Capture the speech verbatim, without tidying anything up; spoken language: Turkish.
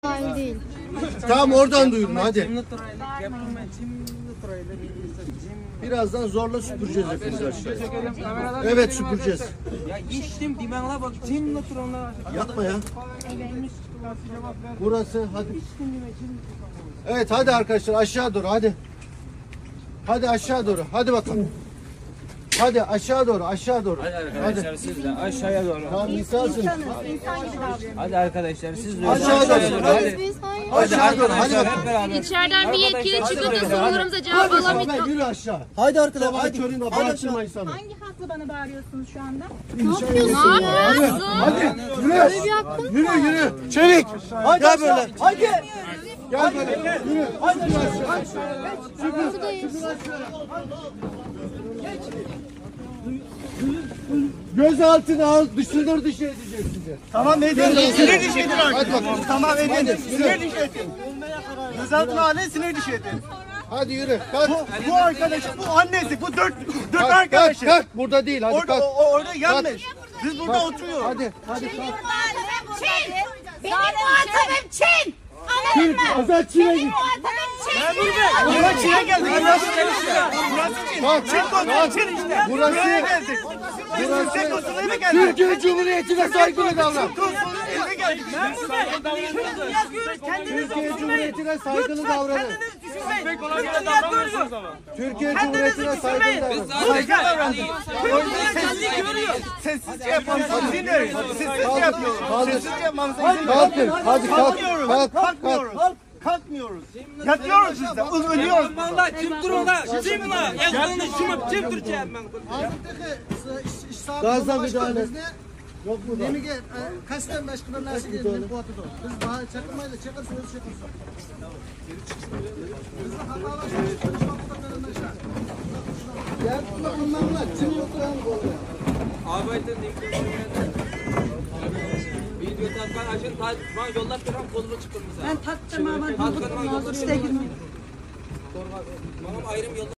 Aynı değil. Tamam oradan duyurun hadi. Birazdan zorla süpüreceğiz hepimiz aşağıya. Evet süpüreceğiz. Ya içtim dimenle bak cimle turanlar. Yapma ya. Burası hadi. Evet hadi arkadaşlar aşağı doğru hadi. Hadi aşağı doğru. Hadi bakalım. Hadi aşağı doğru aşağı doğru. Hadi arkadaşlar siz de aşağıya doğru. Tamam insansın. İnsan gibi davranıyor. Hadi arkadaşlar siz de Aşağı doğru. Hadi. Biz hayır. Hadi Aşağı doğru hadi arkadaşlar hep bakalım. beraber. İçeriden bir yetkili çıkıp da hadi. sorularımıza cevap Hadi alamayız. Samet yürü aşağı. Haydi arkadaşlar, Sabah haydi. körüne Haydi bağırtırma insanı. Hangi hakla bana bağırıyorsunuz şu anda? Ne yapıyorsun ya? Hadi yürü. Yürü yürü. Çevik. Haydi Gel aşağı, böyle. haydi. Gel böyle. Yürü. Haydi aşağı. Gözaltına al, dışındır dışı edeceğiz sizi. Tamam ne edin? Sinir dişi edin Hadi artık. bakalım. Tamam edin. Hadi, Sinir yürü. dişi edin. Gözaltına alın, sinir dişi edin. Hadi yürü. Kalk. Bu, bu arkadaş, bu annesi, bu dört, dört Kalk, kalk, arkadaşı. kalk. Burada değil. Hadi Orada, kalk. o, orada yanlış. Biz burada Kalk. oturuyoruz. Hadi. Hadi kalk. Çin! Benim muhatabım Çin! Anladın mı? Azat Çin'e Benim git. muhatabım Çin! Buraya Çin'e geldik. Burası Çin işte. Burası Çin. Kalk. Çin konusu Çin işte. Burası- Buraya geldik. Biz burası- Çin konusuna geldik. Türkiye Cumhuriyeti'ne saygılı davran. Konusuna geldik. Türkiye Cumhuriyeti'ne saygılı davranın. Türkiye Cumhuriyeti'ne saygılı davranın. Saygı davranın. Sessizce yapmamızı izin verin. Sessizce yapıyoruz. Sessizce yapmamızı izin verin. Kalkın. Hadi kalk. Kalkmıyoruz. Kalk. Kalk. Kalkmıyoruz. Kalkmıyoruz. Yatıyoruz biz de. Ölüyoruz. Vallahi kim dururlar? Kim la? Yazılını şımıp kim duracağım ben? Gazla müdahale. Yok mu da? Demige kasten başkanı nasıl geldi bu atıda. Biz daha çakılmayla çakarsınız çakarsınız. Biz de hatalaşmışız. Ya bunlarla kim oturan oluyor? Arbeiten Video tatkan aşın tatkan yollar duran kolunu çıkırmışlar. Ben taktım ama. Tatkan yollar işte girmiyor. Bana ayrım yollar.